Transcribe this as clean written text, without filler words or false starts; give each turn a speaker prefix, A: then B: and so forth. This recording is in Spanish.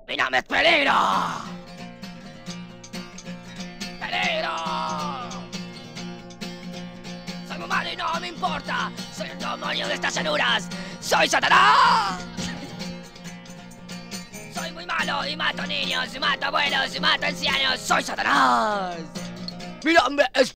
A: Mi nombre es Peligro. ¡Peligro! Soy muy malo y no me importa. Soy el demonio de estas llanuras. ¡Soy Satanás! Soy muy malo y mato niños, y mato abuelos, y mato ancianos. ¡Soy Satanás! Mi nombre es